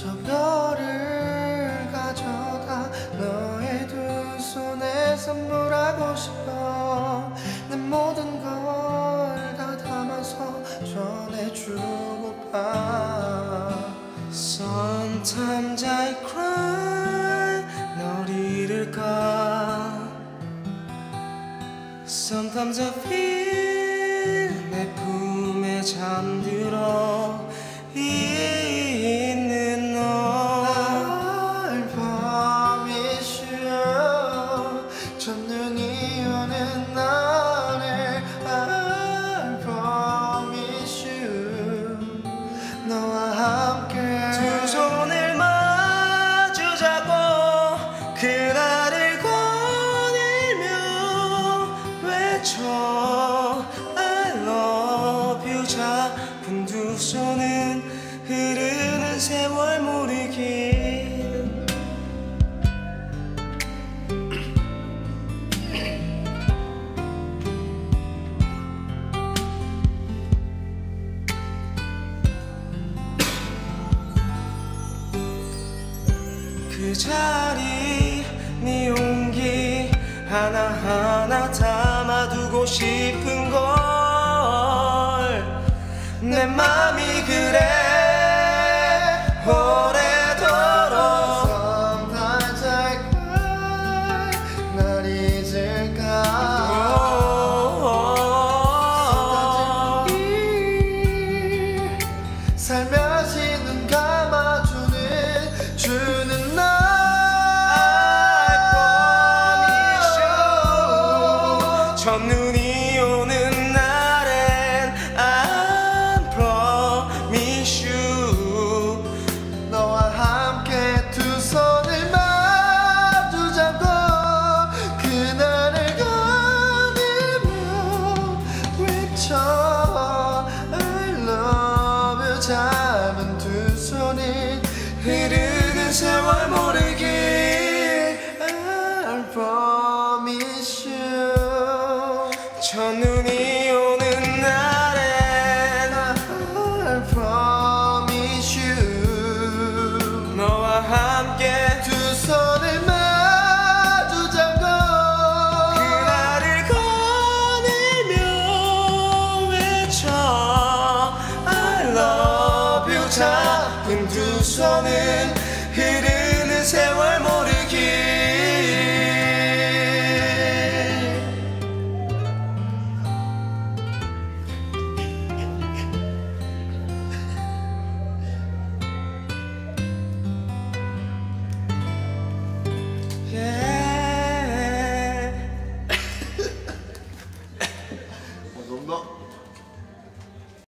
저 별을 가져다 너의 두 손에 선물하고 싶어. 내 모든 걸 다 담아서 전해주고파. Sometimes I cry 널 잃을까. Sometimes I feel 내 품에 잠들어 있는 너. I promise you 첫눈이 오는 날에 I promise you 너와 함께 두 손을 마주 잡고 그날을 꺼내며 외쳐 I love you. 작은 두 손은 흐르는 세월 모르게 그 자리 네 용기 하나하나 담아두고 싶은 걸. 내 맘이 그래 오래도록. Sometimes I cry 날 잊을까. 살며시 눈 감아주는 주는 날 I promise you 첫눈이 오는 날엔 I promise you 너와 함께 두 손을 마주 잡고 그날을 거닐며 외쳐 I love you. 잡은 두 손이 흐르는 세월 모르게 I promise you 첫눈이 오는 날엔 I promise you 너와 함께 두 손을 마주 잡고 그날을 거닐며 외쳐 I love you. 작은 두 손은 흐르는